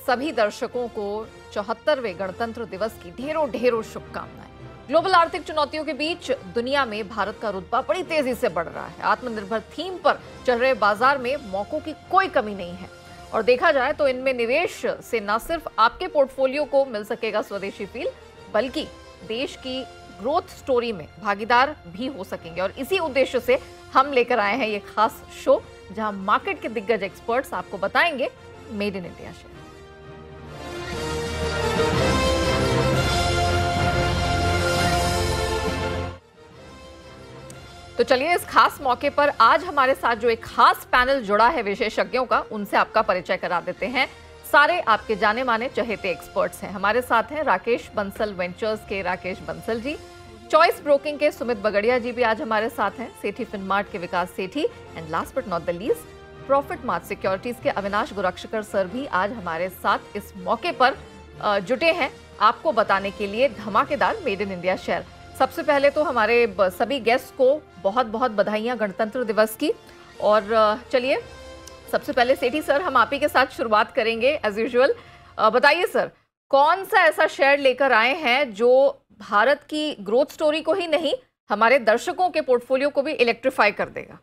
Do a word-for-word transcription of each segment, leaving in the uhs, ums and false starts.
सभी दर्शकों को चौहत्तरवें गणतंत्र दिवस की ढेरों ढेरों शुभकामनाएं। ग्लोबल आर्थिक चुनौतियों के बीच दुनिया में भारत का रुतबा बड़ी तेजी से बढ़ रहा है। आत्मनिर्भर थीम पर चल रहे बाजार में मौकों की कोई कमी नहीं है और देखा जाए तो इनमें निवेश से न सिर्फ आपके पोर्टफोलियो को मिल सकेगा स्वदेशी फील, बल्कि देश की ग्रोथ स्टोरी में भागीदार भी हो सकेंगे। और इसी उद्देश्य से हम लेकर आए हैं ये खास शो, जहां मार्केट के दिग्गज एक्सपर्ट्स आपको बताएंगे मेड इन इंडिया शेयर। तो चलिए इस खास मौके पर आज हमारे साथ जो एक खास पैनल जुड़ा है विशेषज्ञों का, उनसे आपका परिचय करा देते हैं। सारे आपके जाने माने चहेते एक्सपर्ट्स हैं। हमारे साथ हैं राकेश बंसल वेंचर्स के राकेश बंसल जी, चॉइस ब्रोकिंग के सुमित बगड़िया जी भी आज हमारे साथ हैं, सेठी फिनमार्ट के Vikas Sethi, and last but not the least profit mart securities के अविनाश गुरक्षकर सर भी आज हमारे साथ इस मौके पर जुटे हैं आपको बताने के लिए धमाकेदार मेड इन इंडिया शेयर। सबसे पहले तो हमारे सभी गेस्ट को बहुत बहुत बधाइयां गणतंत्र दिवस की। और चलिए सबसे पहले सेठी सर, हम आप ही के साथ शुरुआत करेंगे एज यूजुअल। बताइए सर, कौन सा ऐसा शेयर लेकर आए हैं जो भारत की ग्रोथ स्टोरी को ही नहीं, हमारे दर्शकों के पोर्टफोलियो को भी इलेक्ट्रीफाई कर देगा?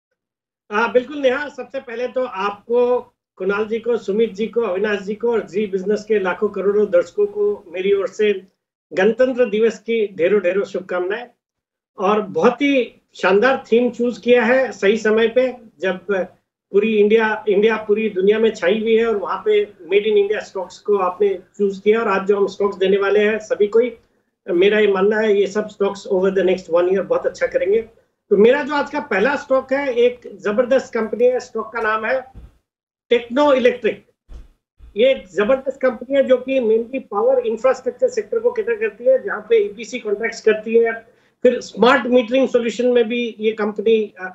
आ, बिल्कुल नेहा, सबसे पहले तो आपको, कुणाल जी को, सुमित जी को, अविनाश जी को और जी बिजनेस के लाखों करोड़ों दर्शकों को मेरी ओर से गणतंत्र दिवस की ढेरों ढेरों शुभकामनाएं। और बहुत ही शानदार थीम चूज किया है सही समय पे, जब पूरी इंडिया इंडिया पूरी दुनिया में छाई हुई है और वहां पे मेड इन इंडिया स्टॉक्स को आपने चूज किया। और आज जो हम स्टॉक्स देने वाले हैं सभी को ही, मेरा ये मानना है ये सब stocks over the next one year बहुत अच्छा करेंगे। तो मेरा जो आज का पहला स्टॉक है, एक जबरदस्त कंपनी है, स्टॉक का नाम है टेक्नो इलेक्ट्रिक। ये एक जबरदस्त कंपनी है जो कि मेनली पावर इंफ्रास्ट्रक्चर सेक्टर को कैटर करती है, जहाँ पे ईपीसी कॉन्ट्रैक्ट्स करती है। फिर स्मार्ट मीटरिंग सॉल्यूशन में भी ये कंपनी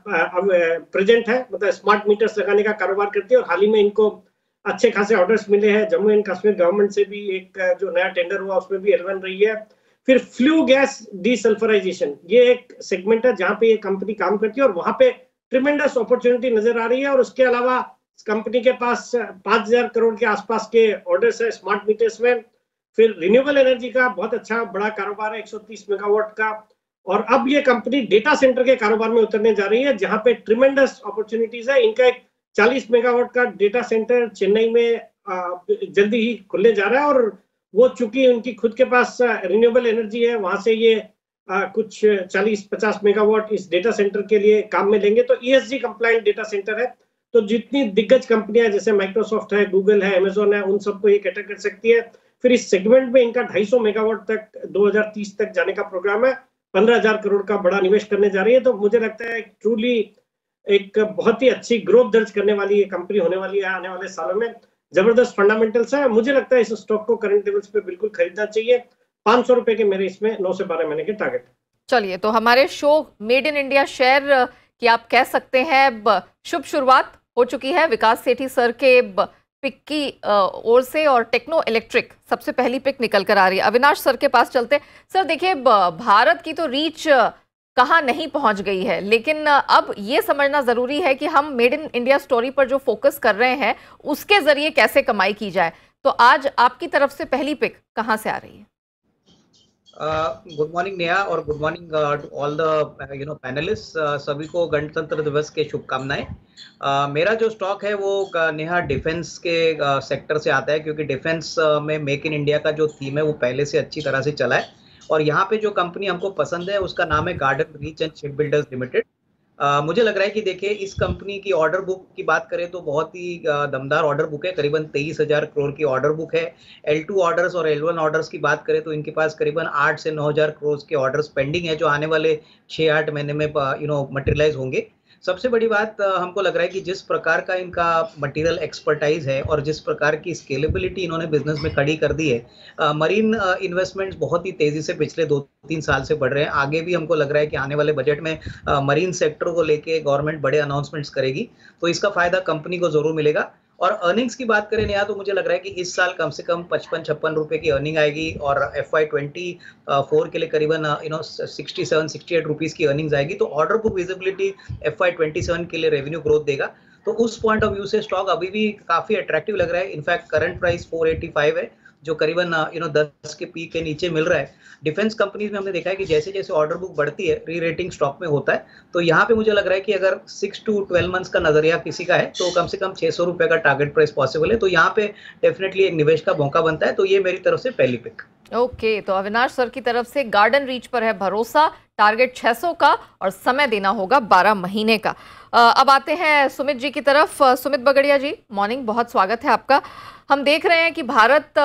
प्रेजेंट है, मतलब स्मार्ट मीटर्स लगाने का कारोबार करती है। और हाल ही में इनको अच्छे खासे ऑर्डर्स मिले हैं जम्मू एंड कश्मीर गवर्नमेंट से भी, एक जो नया टेंडर हुआ उसमें भी एल वन रही है। फिर फ्लू गैस डीसल्फराइजेशन, ये एक सेगमेंट है जहाँ पे ये कंपनी काम करती है और वहां पे ट्रिमेंडस अपॉर्चुनिटी नजर आ रही है। और उसके अलावा कंपनी के पास पांच हजार करोड़ के आसपास के ऑर्डर्स है स्मार्ट मीटर्स में। फिर रिन्यूएबल एनर्जी का बहुत अच्छा बड़ा कारोबार है, एक सौ तीस मेगावाट का। और अब ये कंपनी डेटा सेंटर के कारोबार में उतरने जा रही है, जहां पे ट्रिमेंडस अपॉर्चुनिटीज है। इनका एक चालीस मेगावाट का डेटा सेंटर चेन्नई में जल्दी ही खुलने जा रहा है। और वो चूंकि उनकी खुद के पास रिन्यूएबल एनर्जी है, वहां से ये आ, कुछ चालीस पचास मेगावाट इस डेटा सेंटर के लिए काम में लेंगे। तो ईएसजी कंप्लायंट डेटा सेंटर है। तो जितनी दिग्गज कंपनियां जैसे माइक्रोसॉफ्ट है, गूगल है, अमेजोन है, उन सबको ये कैटर कर सकती है। फिर इस सेगमेंट में इनका ढाई सौ मेगावाट तक दो हज़ार तीस तक जाने का प्रोग्राम है। पंद्रह हजार करोड़ का बड़ा निवेश करने जा रही है। तो मुझे लगता है ट्रूली एक बहुत ही अच्छी ग्रोथ दर्ज करने वाली ये कंपनी होने वाली है आने वाले सालों में। जबरदस्त फंडामेंटल्स है। मुझे लगता है इस स्टॉक को करंट लेवल्स पे बिल्कुल खरीदना चाहिए। पांच सौ रुपए के मेरे इसमें नौ से बारह महीने के टारगेट। चलिए, तो हमारे show made in India share की आप कह सकते हैं शुभ शुरुआत हो चुकी है विकास सेठी सर के पिक की ओर से। और टेक्नो इलेक्ट्रिक सबसे पहली पिक निकल कर आ रही है। अविनाश सर के पास चलते। सर देखिए, भारत की तो रीच कहाँ नहीं पहुंच गई है, लेकिन अब ये समझना जरूरी है कि हम मेड इन इंडिया स्टोरी पर जो फोकस कर रहे हैं उसके जरिए कैसे कमाई की जाए। तो आज आपकी तरफ से पहली पिक कहाँ से आ रही है? गुड मॉर्निंग नेहा, और good morning to all the you know panellist. सभी को गणतंत्र दिवस के शुभकामनाएं। uh, मेरा जो स्टॉक है वो uh, नेहा डिफेंस के सेक्टर uh, से आता है, क्योंकि डिफेंस uh, में मेक इन इंडिया का जो थीम है वो पहले से अच्छी तरह से चला है। और यहाँ पे जो कंपनी हमको पसंद है उसका नाम है Garden Reach and Ship Builders Limited. Uh, मुझे लग रहा है कि देखिए, इस कंपनी की ऑर्डर बुक की बात करें तो बहुत ही uh, दमदार ऑर्डर बुक है। करीबन तेईस हजार करोड़ की ऑर्डर बुक है। एल टू ऑर्डर्स और एल वन ऑर्डर्स की बात करें तो इनके पास करीबन आठ से नौ हजार करोड़ के ऑर्डर्स पेंडिंग है, जो आने वाले छः आठ महीने में यू नो मटेरियलाइज होंगे। सबसे बड़ी बात uh, हमको लग रहा है कि जिस प्रकार का इनका मटेरियल एक्सपर्टाइज है और जिस प्रकार की स्केलेबिलिटी इन्होंने बिजनेस में खड़ी कर दी है, मरीन uh, इन्वेस्टमेंट्स बहुत ही तेजी से पिछले दो तीन साल से बढ़ रहे हैं। आगे भी हमको लग रहा है कि आने वाले बजट में मरीन uh, सेक्टर को लेके गवर्नमेंट बड़े अनाउंसमेंट्स करेगी, तो इसका फायदा कंपनी को जरूर मिलेगा। और अर्निंग्स की बात करें नया, तो मुझे लग रहा है कि इस साल कम से कम पचपन छप्पन रुपए की अर्निंग आएगी और एफ आई ट्वेंटी फोर के लिए करीबन you know sixty seven sixty eight rupees की अर्निंग्स आएगी। तो order book visibility F I twenty seven के लिए रेवेन्यू ग्रोथ देगा। तो उस पॉइंट ऑफ व्यू से स्टॉक अभी भी काफी अट्रैक्टिव लग रहा है। In fact current price four eighty five है, जो करीबन यू नो दस के पी के नीचे मिल रहा है। डिफेंस कंपनीज में हमने देखा है कि जैसे जैसे ऑर्डर बुक बढ़ती है, री रेटिंग स्टॉक में होता है। तो यहाँ पे मुझे लग रहा है कि अगर सिक्स टू ट्वेल्व मंथ्स का नजरिया किसी का है तो कम से कम छह सौ रुपए का टारगेट प्राइस पॉसिबल है। तो यहाँ पे डेफिनेटली एक निवेश का मौका बनता है। तो ये मेरी तरफ से पहली पिक। ओके okay, तो अविनाश सर की तरफ से गार्डन रीच पर है भरोसा, टारगेट छह सौ का और समय देना होगा बारह महीने का। अब आते हैं सुमित जी की तरफ। सुमित बगड़िया जी, मॉर्निंग, बहुत स्वागत है आपका। हम देख रहे हैं कि भारत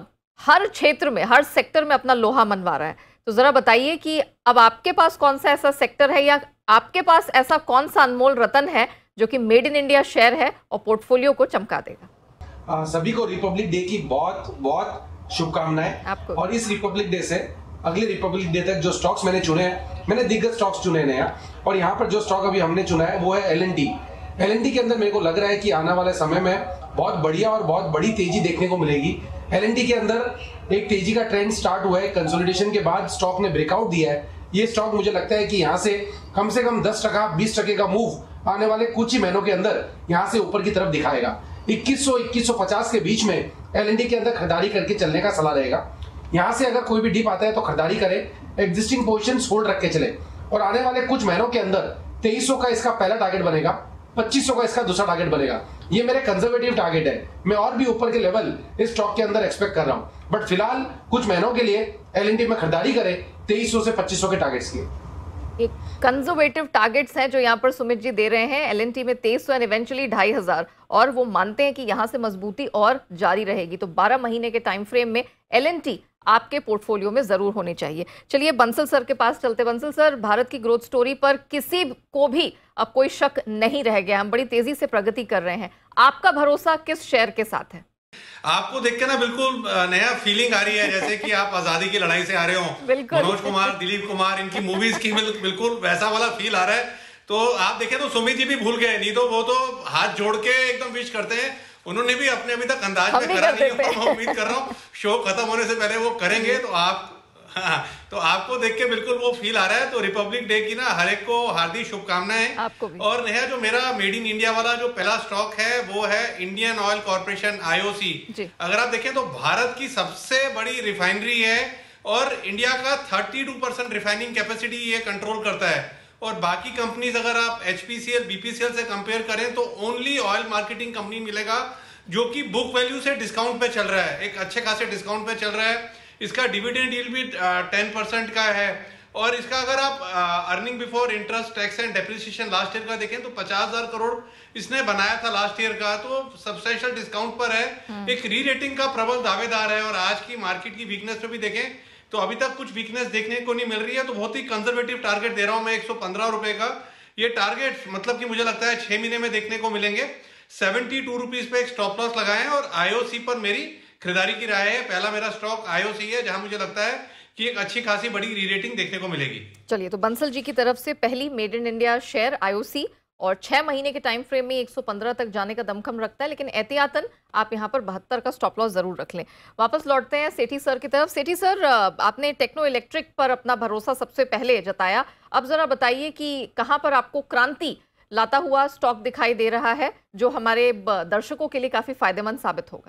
हर क्षेत्र में, हर सेक्टर में अपना लोहा मनवा रहा है, तो जरा बताइए कि अब आपके पास कौन सा ऐसा सेक्टर है या आपके पास ऐसा कौन सा अनमोल रतन है जो कि मेड इन इंडिया शेयर है और पोर्टफोलियो को चमका देगा। आ, सभी को रिपब्लिक डे की बहुत बहुत शुभकामनाएं। और इस रिपब्लिक डे से अगले रिपब्लिक डे तक जो स्टॉक्स मैंने चुने हैं, मैंने दिग्गज स्टॉक्स चुने हैं नया, और यहाँ पर जो स्टॉक अभी हमने चुना है वो है L N T. L N T के अंदर मेरे को लग रहा है कि आने वाले समय में बहुत बढ़िया और बहुत बड़ी तेजी देखने को मिलेगी। एल एन टी के अंदर एक तेजी का ट्रेंड स्टार्ट हुआ है, कंसोलिडेशन के बाद स्टॉक ने ब्रेकआउट दिया है। ये स्टॉक मुझे लगता है कि यहाँ से कम से कम दस टका बीस टके का मूव आने वाले कुछ ही महीनों के अंदर यहाँ से ऊपर की तरफ दिखाएगा। इक्कीस सौ इक्कीस सौ पचास के बीच में एल एन टी के अंदर खरीदारी करके चलने का सलाह रहेगा। यहाँ से अगर कोई भी डिप आता है तो खरीदारी करे, एग्जिस्टिंग पोजीशंस होल्ड रख के चले, और आने वाले कुछ महीनों के अंदर तेईस सौ का इसका पहला टारगेट बनेगा, पच्चीस सौ का इसका दूसरा टारगेट बनेगा। ये मेरे कंजर्वेटिव टारगेट है। मैं और भी ऊपर के लेवल इस स्टॉक के अंदर एक्सपेक्ट कर रहा हूं, बट फिलहाल कुछ महीनों के लिए एल एन टी में खरीदारी करे तेईस सौ से पच्चीस सौ के टारगेट्स की। एक कंजर्वेटिव टारगेट्स हैं जो यहाँ पर सुमित जी दे रहे हैं, एल एन टी में तेईस सौ एंड इवेंचुअली ढाई हजार, और वो मानते हैं कि यहाँ से मजबूती और जारी रहेगी। तो बारह महीने के टाइम फ्रेम में एल एन टी आपके पोर्टफोलियो में जरूर होनी चाहिए। चलिए बंसल सर के पास चलते। बंसल सर, भारत की ग्रोथ स्टोरी पर किसी को भी अब कोई शक नहीं रह गया, हम बड़ी तेजी से प्रगति कर रहे हैं। आपका भरोसा किस शेयर के साथ है? आपको देख के ना बिल्कुल नया फीलिंग आ रही है, जैसे कि आप आजादी की लड़ाई से आ रहे हो। मनोज कुमार, दिलीप कुमार, इनकी मूवीज की बिल्कुल वैसा वाला फील आ रहा है। तो आप देखें तो सुमित जी भी भूल गए, नहीं तो वो तो हाथ जोड़ के एकदम विश करते हैं। उन्होंने भी अपने अभी तक अंदाज में करा नहीं है। मैं उम्मीद कर रहा हूँ शो खत्म होने से पहले वो करेंगे। तो आप हाँ, तो आपको देख के बिल्कुल वो फील आ रहा है। तो रिपब्लिक डे की ना हर एक को हार्दिक शुभकामनाएं आपको भी। और नेहा, जो मेरा मेड इन इंडिया वाला जो पहला स्टॉक है वो है Indian Oil Corporation I O C. अगर आप देखें तो भारत की सबसे बड़ी रिफाइनरी है और इंडिया का thirty two percent refining capacity ये कंट्रोल करता है। और बाकी कंपनीज अगर आप H P C L, B P C L से कंपेयर करें तो ओनली ऑयल मार्केटिंग कंपनी मिलेगा जो कि बुक वैल्यू से डिस्काउंट पे चल रहा है, एक अच्छे खासे डिस्काउंट पे चल रहा है। इसका डिविडेंड यील्ड भी टेन परसेंट का है। और इसका अगर आप earning before interest, tax and depreciation last year का देखें तो पचास हजार करोड़ इसने बनाया था लास्ट ईयर का, तो सब्सटेंशियल डिस्काउंट पर है। एक री रेटिंग का प्रबल दावेदार है। और आज की मार्केट की वीकनेस पे भी देखें तो अभी तक कुछ वीकनेस देखने को नहीं मिल रही है। तो बहुत ही कंजर्वेटिव टारगेट दे रहा हूं मैं एक सौ पंद्रह रुपए का। ये टारगेट मतलब कि मुझे लगता है छह महीने में देखने को मिलेंगे। सेवेंटी टू रुपीज पे एक स्टॉप लॉस लगाएं और आई ओ सी पर मेरी खरीदारी की राय है। पहला मेरा स्टॉक आई ओ सी है, जहां मुझे लगता है कि एक अच्छी खासी बड़ी री रेटिंग देखने को मिलेगी। चलिए, तो बंसल जी की तरफ से पहली made in India share I O C, और छह महीने के टाइम फ्रेम में एक सौ पंद्रह तक जाने का दमखम रखता है, लेकिन एहतियातन आप यहाँ पर बहत्तर का स्टॉप लॉस जरूर रख लें। वापस लौटते हैं सेठी सर की तरफ। सेठी सर, आपने टेक्नो इलेक्ट्रिक पर अपना भरोसा सबसे पहले जताया, अब जरा बताइए कि कहाँ पर आपको क्रांति लाता हुआ स्टॉक दिखाई दे रहा है जो हमारे दर्शकों के लिए काफी फायदेमंद साबित होगा?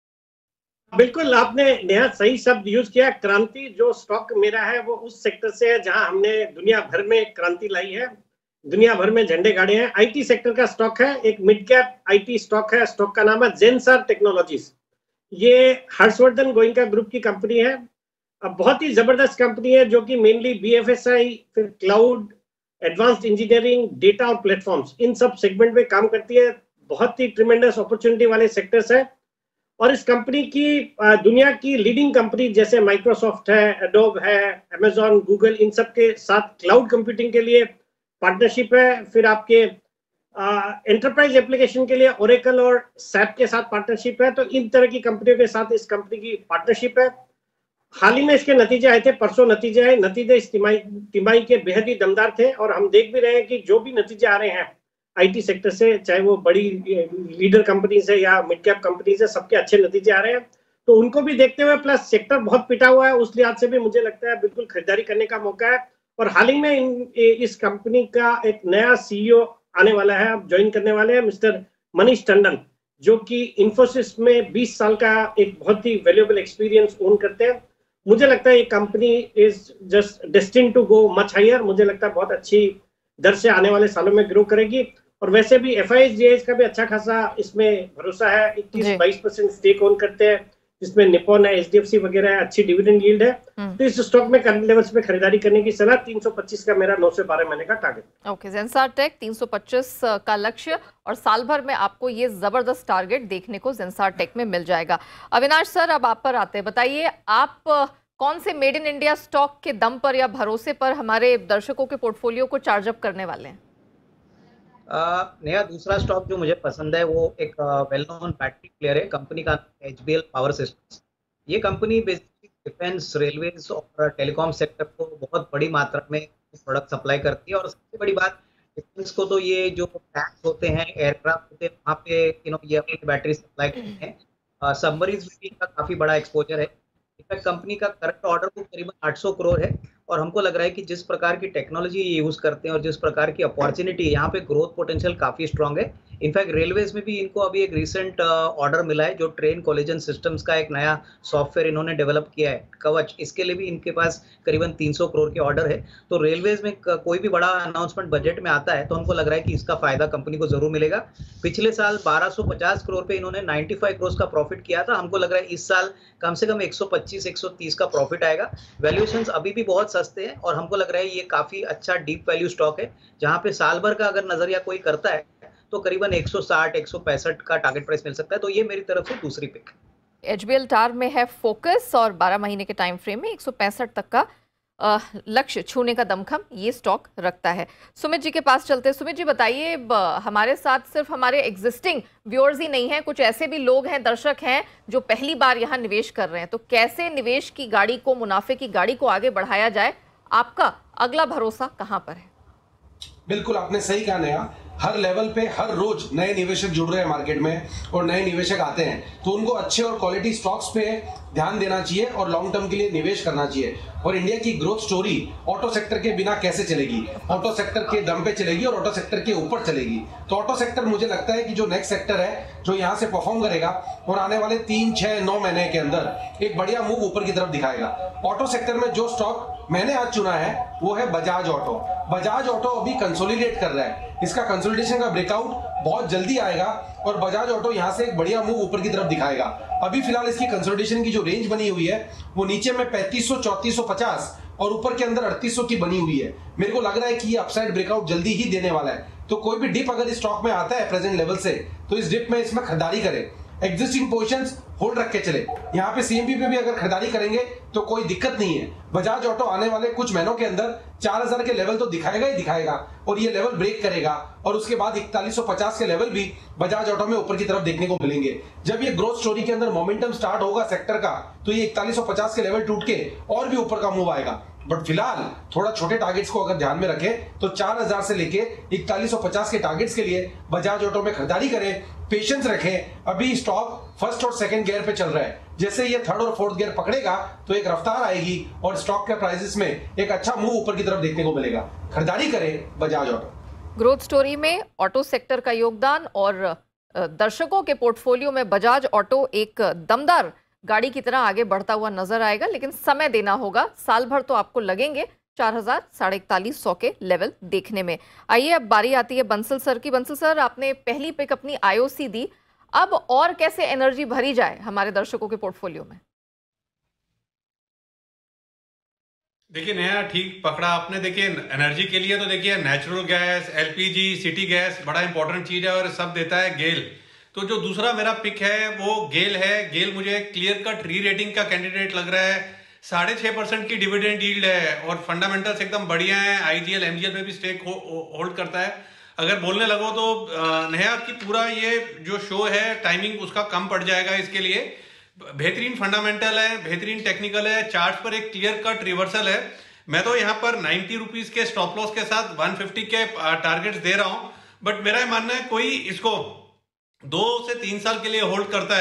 बिल्कुल, आपने नेहा सही शब्द यूज किया। क्रांति जो स्टॉक मेरा है वो उस सेक्टर से है जहां हमने दुनिया भर में क्रांति लाई है, दुनिया भर में झंडे गाड़े हैं। आईटी सेक्टर का स्टॉक है, एक मिड कैप आईटी स्टॉक है। स्टॉक का नाम है जेनसर टेक्नोलॉजीज। ये हर्षवर्धन गोयनका ग्रुप की कंपनी है। अब बहुत ही जबरदस्त कंपनी है जो कि mainly B F S I, फिर क्लाउड, एडवांस्ड इंजीनियरिंग, डेटा और प्लेटफॉर्म्स, इन सब सेगमेंट में काम करती है। बहुत ही ट्रिमेंडस अपॉर्चुनिटी वाले सेक्टर्स है। और इस कंपनी की दुनिया की लीडिंग कंपनी जैसे माइक्रोसॉफ्ट है, एडोब है, अमेजॉन, गूगल, इन सब के साथ क्लाउड कंप्यूटिंग के लिए पार्टनरशिप है। फिर आपके एंटरप्राइज एप्लीकेशन के लिए ओरेकल और सैप के साथ पार्टनरशिप है। तो इन तरह की कंपनियों के साथ इस कंपनी की पार्टनरशिप है। हाल ही में इसके नतीजे आए थे, परसों नतीजे आए। नतीजे इस तिमाही तिमाही के बेहद ही दमदार थे और हम देख भी रहे हैं कि जो भी नतीजे आ रहे हैं आईटी सेक्टर से, चाहे वो बड़ी लीडर कंपनीज है या मिड कैप कंपनीज है, सबके अच्छे नतीजे आ रहे हैं। तो उनको भी देखते हुए, प्लस सेक्टर बहुत पिटा हुआ है, उस लिहाज से भी मुझे लगता है बिल्कुल खरीदारी करने का मौका है। और हाल ही में इन, इस कंपनी का एक नया सीईओ आने वाला है, अब ज्वाइन करने वाले हैं मिस्टर मनीष टंडन, जो कि इन्फोसिस में बीस साल का एक बहुत ही वैल्यूएबल एक्सपीरियंस ओन करते हैं। मुझे लगता है ये company is just destined to go much higher. मुझे लगता है बहुत अच्छी दर से आने वाले सालों में ग्रो करेगी। और वैसे भी F I S G H का भी अच्छा खासा इसमें भरोसा है। इक्कीस बाईस परसेंट स्टेक ओन करते हैं, जिसमें निपॉन है, एच डी एफ सी वगैरह है, अच्छी डिविडेंड यील्ड है। तो इस स्टॉक में करंट लेवल्स पे खरीदारी करने की सलाह। तीन सौ पच्चीस का मेरा नौ से बारह महीने का टारगेट। ओके, ज़ेनसार टेक तीन सौ पच्चीस का लक्ष्य और साल भर में आपको ये जबरदस्त टारगेट देखने को ज़ेनसार टेक में मिल जाएगा। अविनाश सर, अब आप पर आते हैं, बताइए आप कौन से मेड इन इंडिया स्टॉक के दम पर या भरोसे पर हमारे दर्शकों के पोर्टफोलियो को चार्ज अप करने वाले हैं? Uh, नया दूसरा स्टॉक जो मुझे पसंद है वो एक वेल नोन बैटरी प्लेयर है, कंपनी का H B L power systems. ये कंपनी बेसिकली डिफेंस, रेलवेज और टेलीकॉम सेक्टर को बहुत बड़ी मात्रा में प्रोडक्ट सप्लाई करती है। और सबसे बड़ी बात, डिफेंस को तो ये जो टैंक्स होते हैं, एयरक्राफ्ट होते हैं, वहाँ पे यू नो ये अपनी बैटरी सप्लाई करते हैं। सबमरीन्स में भी इनका काफी बड़ा एक्सपोजर है। इनफैक्ट कंपनी का करंट ऑर्डर बुक करीबन आठ सौ करोड़ है। और हमको लग रहा है कि जिस प्रकार की टेक्नोलॉजी यूज करते हैं और जिस प्रकार की अपॉर्चुनिटी है, यहाँ पे ग्रोथ पोटेंशियल काफी स्ट्रांग है। इनफैक्ट रेलवेज में भी इनको अभी एक रिसेंट ऑर्डर मिला है, जो ट्रेन कोलिजन सिस्टम्स का एक नया सॉफ्टवेयर इन्होंने डेवलप किया है, कवच। इसके लिए भी इनके पास करीबन तीन सौ करोड़ के ऑर्डर है। तो रेलवेज में कोई भी बड़ा अनाउंसमेंट बजट में आता है तो हमको लग रहा है कि इसका फायदा कंपनी को जरूर मिलेगा। पिछले साल बारह सौ पचास करोड़ पे इन्होंने पचानवे करोड़ का प्रॉफिट किया था। हमको लग रहा है इस साल कम से कम एक सौ पच्चीस एक सौ तीस का प्रॉफिट आएगा। वैल्यूएशंस अभी भी बहुत सस्ते हैं और हमको लग रहा है ये काफी अच्छा डीप वैल्यू स्टॉक है, जहां पे साल भर का अगर नजरिया कोई करता है तो करीबन एक सौ साठ एक सौ पैंसठ का टारगेट प्राइस मिल सकता है। तो ये मेरी तरफ से दूसरी पिक। एच बी एल टार में है फोकस और बारह महीने के टाइम फ्रेम में एक सौ पैंसठ तक का लक्ष्य छूने का दमखम ये स्टॉक रखता है। सुमित जी के पास चलते हैं। सुमित जी बताइए, हमारे साथ सिर्फ हमारे एग्जिस्टिंग व्यूअर्स ही नहीं हैं, कुछ ऐसे भी लोग हैं, दर्शक हैं जो पहली बार यहाँ निवेश कर रहे हैं। तो कैसे निवेश की गाड़ी को, मुनाफे की गाड़ी को आगे बढ़ाया जाए? आपका अगला भरोसा कहाँ पर है? बिल्कुल आपने सही कहा नया, हर लेवल पे हर रोज नए निवेशक जुड़ रहे हैं मार्केट में और नए निवेशक आते हैं, तो उनको अच्छे और क्वालिटी स्टॉक्स पे ध्यान देना चाहिए और लॉन्ग टर्म के लिए निवेश करना चाहिए। और इंडिया की ग्रोथ स्टोरी ऑटो सेक्टर के बिना कैसे चलेगी? ऑटो सेक्टर के दम पे चलेगी और ऑटो सेक्टर के ऊपर चलेगी। तो ऑटो सेक्टर मुझे लगता है कि जो नेक्स्ट सेक्टर है जो यहाँ से परफॉर्म करेगा और आने वाले तीन छह नौ महीने के अंदर एक बढ़िया मूव ऊपर की तरफ दिखाएगा। ऑटो सेक्टर में जो स्टॉक मैंने आज चुना है वो है बजाज ऑटो। बजाज ऑटो अभी कंसोलिडेट कर रहा है, इसका कंसोलिडेशन का ब्रेकआउट बहुत जल्दी आएगा और बजाज ऑटो यहां से एक बढ़िया मूव ऊपर की तरफ दिखाएगा। अभी फिलहाल इसकी कंसोलिडेशन की जो रेंज बनी हुई है वो नीचे में पैंतीस सौ चौंतीस सौ पचास और ऊपर के अंदर अड़तीस सौ की बनी हुई है। मेरे को लग रहा है कि ये अपसाइड ब्रेकआउट जल्दी ही देने वाला है। तो कोई भी डिप अगर इस स्टॉक में आता है प्रेजेंट लेवल से, तो इस डिप में इसमें खरीदारी करें, एग्जिस्टिंग पोजीशंस होल्ड रख के चले। यहाँ पे सीएमपी पे भी अगर खरीदारी करेंगे तो कोई दिक्कत नहीं है। बजाज ऑटो आने वाले कुछ महीनों के अंदर चार हज़ार के लेवल तो दिखाएगा ही दिखाएगा और ये लेवल ब्रेक करेगा और उसके बाद इकतालीस सौ पचास के लेवल भी बजाज ऑटो में ऊपर की तरफ देखने को मिलेंगे। जब ये ग्रोथ स्टोरी के अंदर मोमेंटम स्टार्ट होगा सेक्टर का, तो ये इकतालीस सौ पचास के लेवल टूट के और भी ऊपर का मूव आएगा। बट फिलहाल थोड़ा छोटे टारगेट्स को अगर ध्यान में रखें तो चार हज़ार से लेके इकतालीस सौ पचास के टारगेट्स के लिए बजाज ऑटो में खरीदारी करें, पेशेंस रखें। अभी स्टॉक फर्स्ट और सेकंड गियर पे चल रहा है, जैसे ये थर्ड और फोर्थ गियर पकड़ेगा तो एक रफ्तार आएगी और स्टॉक के प्राइसेस में एक अच्छा मूव ऊपर की तरफ देखने को मिलेगा। खरीदारी करें बजाज ऑटो। ग्रोथ स्टोरी में ऑटो सेक्टर का योगदान और दर्शकों के पोर्टफोलियो में बजाज ऑटो एक दमदार गाड़ी की तरह आगे बढ़ता हुआ नजर आएगा, लेकिन समय देना होगा। साल भर तो आपको लगेंगे चार हजार साढ़े इकतालीस सौ के लेवल देखने में। आइए अब बारी आती है बंसल सर की। बंसल सर, आपने पहली पिक अपनी आईओसी दी, अब और कैसे एनर्जी भरी जाए हमारे दर्शकों के पोर्टफोलियो में? देखिए नया ठीक पकड़ा आपने। देखिए एनर्जी के लिए तो देखिए natural gas, LPG, city gas बड़ा इंपॉर्टेंट चीज है और सब देता है गेल। तो जो दूसरा मेरा पिक है वो गेल है। गेल मुझे क्लियर कट री रेटिंग का कैंडिडेट लग रहा है। साढ़े छह परसेंट की डिविडेंड यील्ड है और फंडामेंटल्स एकदम बढ़िया है। आईजीएल एमजीएल में भी स्टेक हो, होल्ड करता है। अगर बोलने लगो तो नेहा की पूरा ये जो शो है टाइमिंग उसका कम पड़ जाएगा इसके लिए। बेहतरीन फंडामेंटल है, बेहतरीन टेक्निकल है, चार्ट पर एक क्लियर कट रिवर्सल है। मैं तो यहाँ पर नाइन्टी रुपीज के स्टॉप लॉस के साथ वन फिफ्टी के टारगेट्स दे रहा हूँ। बट मेरा मानना है कोई इसको दो से तीन साल के लिए होल्ड करता है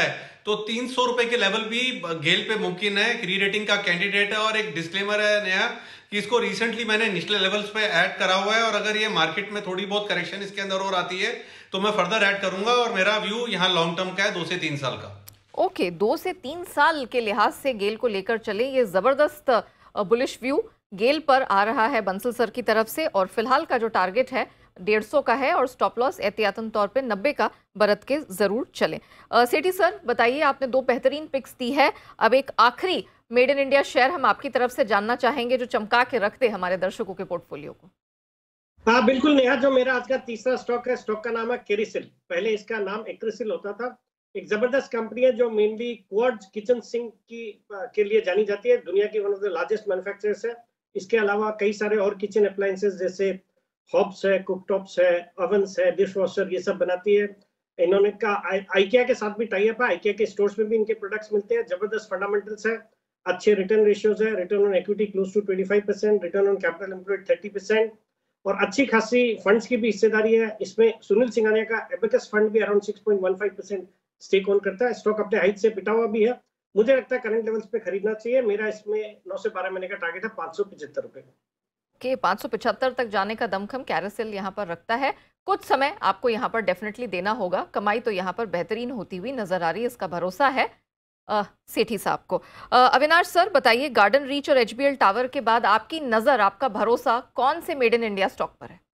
तो तीन सौ रुपए के लेवल भी गेल पे मुमकिन है। री रेटिंग का कैंडिडेट है और एक डिस्क्लेमर है नया कि इसको रिसेंटली मैंने निचले लेवल्स पे ऐड करा हुआ है और अगर ये मार्केट में थोड़ी बहुत करेक्शन इसके अंदर और आती है तो मैं फर्दर ऐड करूंगा और मेरा व्यू यहाँ लॉन्ग टर्म का है, दो से तीन साल का। ओके okay, दो से तीन साल के लिहाज से गेल को लेकर चले, ये जबरदस्त बुलिश व्यू गेल पर आ रहा है बंसल सर की तरफ से और फिलहाल का जो टारगेट है डेढ़ सौ का है और स्टॉप लॉस एहतियातन तौर पे नब्बे का बरत के जरूर चलें। सेठी सर बताइए, आपने दो बेहतरीन पिक्स दी है, अब एक आखिरी मेड इन इंडिया शेयर हम आपकी तरफ से जानना चाहेंगे जो चमका के रख दे हमारे दर्शकों के पोर्टफोलियो को। हाँ बिल्कुल नेहा, जो मेरा आज का तीसरा स्टॉक है, स्टॉक का नाम है केरिसिल, पहले इसका नाम एक्रिसिल होता था। एक जबरदस्त कंपनी है जो मेनली क्वार्ट्ज किचन सिंक की के लिए जानी जाती है, दुनिया की one of the largest manufacturers है। इसके अलावा कई सारे और किचन अप्लायंसेस जैसे हॉब्स है, कुकटॉप्स है, ओवंस है, डिश वॉशर, ये सब बनाती है। इन्होंने का आइकिया के साथ भी टाई अप है, आइकिया के स्टोर्स में भी इनके प्रोडक्ट्स मिलते हैं। जबरदस्त फंडामेंटल्स है, अच्छे रिटर्न रेशियोज है, return on equity close to पच्चीस percent, return on capital employed तीस परसेंट और अच्छी खासी फंड्स की भी हिस्सेदारी है। इसमें सुनील सिंघानिया का एबेकस फंड भी around six point one five percent stake own करता है। स्टॉक अपने हाइट से पिटा हुआ भी है, मुझे लगता है करंट लेवल्स पे खरीदना चाहिए। मेरा इसमें नौ से बारह महीने का टारगेट है पाँच सौ पचहत्तर रुपए के पाँच सौ पचहत्तर तक जाने का दमखम कैरिसिल यहाँ पर रखता है। कुछ समय आपको यहाँ पर डेफिनेटली देना होगा, कमाई तो यहाँ पर बेहतरीन होती हुई नजर आ रही है, इसका भरोसा है आ, सेठी साहब को। आ, अविनाश सर बताइए, गार्डन रीच और एचबीएल टावर के बाद आपकी नजर, आपका भरोसा कौन से मेड इन इंडिया स्टॉक पर है?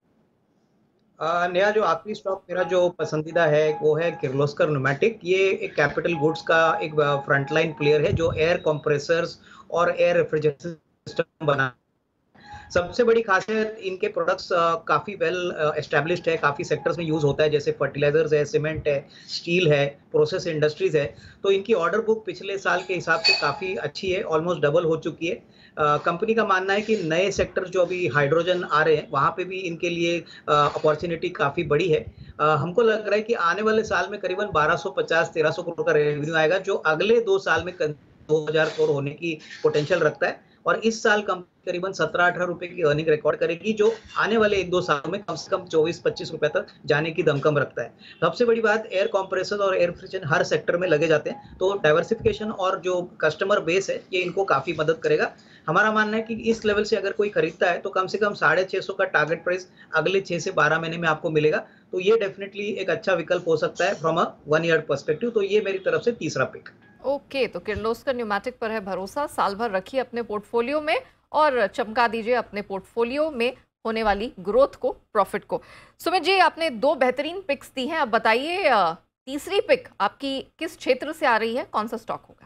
नया जो आखिरी स्टॉक मेरा जो पसंदीदा है वो है किर्लोस्कर न्यूमेटिक। ये एक कैपिटल गुड्स का एक फ्रंटलाइन प्लेयर है जो एयर कंप्रेसर्स और एयर रेफ्रिजरेशन सिस्टम बना। सबसे बड़ी खासियत, इनके प्रोडक्ट्स काफ़ी वेल एस्टेब्लिश्ड है, काफ़ी सेक्टर्स में यूज़ होता है, जैसे फर्टिलाइजर्स है, सीमेंट है, स्टील है, प्रोसेस इंडस्ट्रीज है। तो इनकी ऑर्डर बुक पिछले साल के हिसाब से काफ़ी अच्छी है, ऑलमोस्ट डबल हो चुकी है। कंपनी का मानना है कि नए सेक्टर जो अभी हाइड्रोजन आ रहे हैं वहाँ पे भी इनके लिए अपॉर्चुनिटी काफ़ी बड़ी है। आ, हमको लग रहा है कि आने वाले साल में करीबन बारह सौ पचास तेरह सौ करोड़ का रेवेन्यू आएगा, जो अगले दो साल में दो हजार करोड़ होने की पोटेंशियल रखता है और इस साल कंपनी करीबन सत्रह अठारह रुपए की अर्निंग रिकॉर्ड करेगी, जो आने वाले एक दो सालों में कम से कम चौबीस पच्चीस रुपए तक जाने की दमकम रखता है। सबसे बड़ी बात, एयर कंप्रेसर और एयर रेफ्रिजरेशन हर सेक्टर में लगे जाते हैं, तो डाइवर्सिफिकेशन और जो कस्टमर बेस है ये इनको काफी मदद करेगा। हमारा मानना है कि इस लेवल से अगर कोई खरीदता है तो कम से कम साढ़े छह सौ का टारगेट प्राइस अगले छह से बारह महीने में आपको मिलेगा, तो ये डेफिनेटली एक अच्छा विकल्प हो सकता है from a one year perspective. तो ये मेरी तरफ से तीसरा पिक। ओके okay, तो किर्लोस्कर न्यूमेटिक पर है भरोसा, साल भर रखिए अपने पोर्टफोलियो में और चमका दीजिए अपने पोर्टफोलियो में होने वाली ग्रोथ को, प्रॉफिट को। सुमित जी, आपने दो बेहतरीन पिक्स दी हैं, अब बताइए तीसरी पिक आपकी किस क्षेत्र से आ रही है, कौन सा स्टॉक होगा?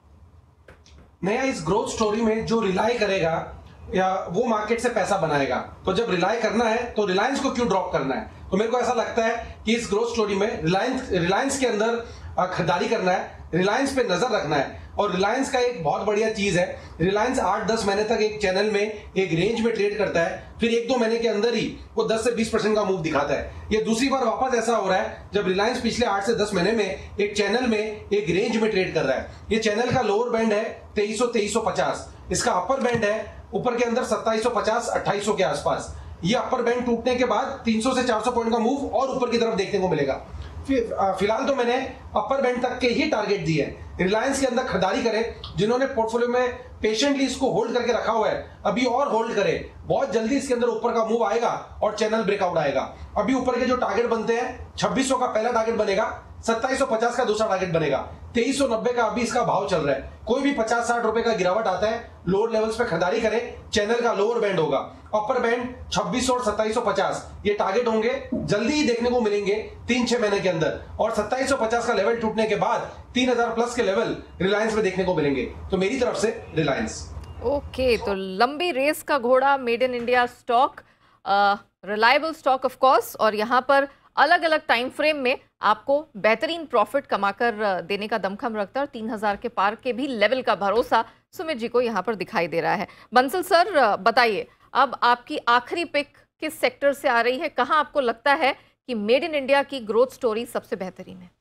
नया इस ग्रोथ स्टोरी में जो रिलाई करेगा या वो मार्केट से पैसा बनाएगा, तो जब रिलाई करना है तो रिलायंस को क्यों ड्रॉप करना है? तो मेरे को ऐसा लगता है कि इस ग्रोथ स्टोरी में रिलायंस रिलायंस के अंदर खरीदारी करना है, रिलायंस पे नजर रखना है। और रिलायंस का एक बहुत बढ़िया चीज है, रिलायंस आठ दस महीने तक एक चैनल में एक रेंज में ट्रेड करता है, फिर एक दो महीने के अंदर ही वो दस से बीस परसेंट का मूव दिखाता है। ये दूसरी बार वापस ऐसा हो रहा है जब रिलायंस पिछले आठ से दस महीने में एक चैनल में एक रेंज में ट्रेड कर रहा है। ये चैनल का लोअर बैंड है तेईस सौ तेईस सौ पचास, इसका अपर बैंड है ऊपर के अंदर सत्ताईस सौ पचास अट्ठाईस सौ के आसपास। ये अपर बैंड टूटने के बाद तीन सौ से चार सौ पॉइंट का मूव और ऊपर की तरफ देखने को मिलेगा। फिलहाल तो मैंने अपर बैंड तक के ही टारगेट दिए हैं। रिलायंस के अंदर खरीदारी करें, जिन्होंने पोर्टफोलियो में पेशेंटली इसको होल्ड करके रखा हुआ है अभी और होल्ड करें, बहुत जल्दी इसके अंदर ऊपर का मूव आएगा और चैनल ब्रेकआउट आएगा। अभी ऊपर के जो टारगेट बनते हैं, छब्बीस सौ का पहला टारगेट बनेगा, सत्ताईस सौ पचास का दूसरा टारगेट बनेगा, तेईस सौ नब्बे का अभी इसका भाव चल रहा है। कोई भी पचास साठ रुपए का गिरावट आता है, लोअर लेवल्स पे खरीदारी करें, चैनल का लोअर बैंड होगा, अपर बैंड छब्बीस सौ और सत्ताईस सौ पचास ये टारगेट होंगे, जल्दी ही देखने को मिलेंगे तीन छह महीने के अंदर। और सत्ताईस सौ पचास का लेवल टूटने के बाद तीन हजार प्लस के लेवल रिलायंस में देखने को मिलेंगे। तो मेरी तरफ से रिलायंस। ओके okay, तो लंबी रेस का घोड़ा made in India stock, reliable stock of course, और यहाँ पर अलग अलग टाइम फ्रेम में आपको बेहतरीन प्रॉफिट कमाकर देने का दमखम रखता है और तीन हजार के पार के भी लेवल का भरोसा सुमित जी को यहाँ पर दिखाई दे रहा है। बंसल सर बताइए, अब आपकी आखिरी पिक किस सेक्टर से आ रही है, कहाँ आपको लगता है कि मेड इन इंडिया की ग्रोथ स्टोरी सबसे बेहतरीन है?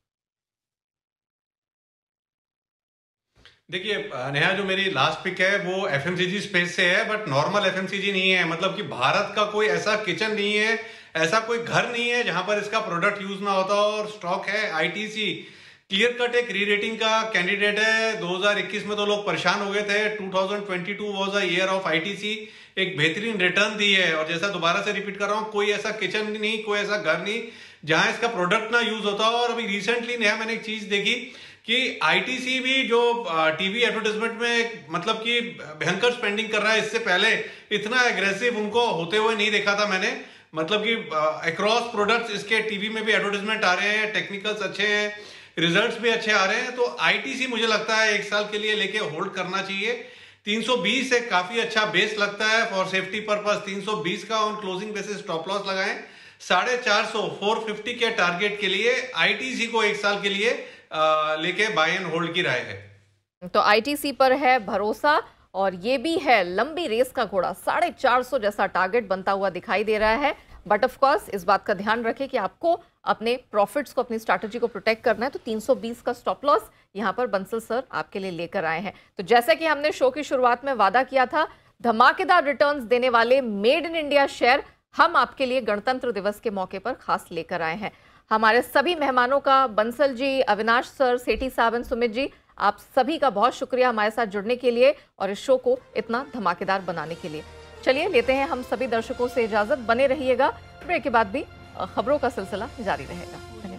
देखिए नेहा, जो मेरी लास्ट पिक है वो एफएमसीजी स्पेस से है, बट नॉर्मल एफएमसीजी नहीं है। मतलब कि भारत का कोई ऐसा किचन नहीं है, ऐसा कोई घर नहीं है जहां पर इसका प्रोडक्ट यूज ना होता हो, और स्टॉक है आईटीसी, क्लियर कट एक री रेटिंग का कैंडिडेट है। दो हज़ार इक्कीस में तो लोग परेशान हो गए थे। दो हज़ार बाईस was a year of ITC, एक बेहतरीन रिटर्न दी है। और जैसा दोबारा से रिपीट कर रहा हूँ, कोई ऐसा किचन नहीं, कोई ऐसा घर नहीं जहां इसका प्रोडक्ट ना यूज होता हो। और अभी रिसेंटली नया मैंने एक चीज देखी कि आईटीसी भी जो टीवी एडवर्टाइजमेंट में मतलब कि भयंकर स्पेंडिंग कर रहा है, इससे पहले इतना एग्रेसिव उनको होते हुए नहीं देखा था मैंने। मतलब कि अक्रॉस प्रोडक्ट्स इसके टीवी में भी एडवर्टाइजमेंट आ रहे हैं, टेक्निकल्स अच्छे हैं, रिजल्ट्स भी अच्छे आ रहे हैं। तो आईटीसी मुझे लगता है एक साल के लिए लेके होल्ड करना चाहिए। तीन सौ बीस एक काफी अच्छा बेस लगता है फॉर सेफ्टी पर्पस। तीन सौ बीस का on closing basis stop loss लगाएं। साढ़े चार सौ फोर फिफ्टी के टारगेट के लिए आईटीसी को एक साल के लिए लेके बाय एंड होल्ड की राय है। तो आईटीसी पर है भरोसा और ये भी है लंबी रेस का घोड़ा। साढ़े चार सौ जैसा टारगेट बनता हुआ दिखाई दे रहा है। बट ऑफ कोर्स इस बात का ध्यान रखें कि आपको अपने प्रॉफिट्स को, अपनी स्ट्रैटेजी को प्रोटेक्ट करना है। तो तीन सौ बीस का स्टॉप लॉस यहां पर बंसल सर आपके लिए लेकर आए हैं। तो जैसे कि हमने शो की शुरुआत में वादा किया था, धमाकेदार रिटर्न्स देने वाले मेड इन इंडिया शेयर हम आपके लिए गणतंत्र दिवस के मौके पर खास लेकर आए हैं। हमारे सभी मेहमानों का, बंसल जी, अविनाश सर, सेठी साहब, सुमित जी, आप सभी का बहुत शुक्रिया हमारे साथ जुड़ने के लिए और इस शो को इतना धमाकेदार बनाने के लिए। चलिए लेते हैं हम सभी दर्शकों से इजाजत। बने रहिएगा, ब्रेक के बाद भी खबरों का सिलसिला जारी रहेगा।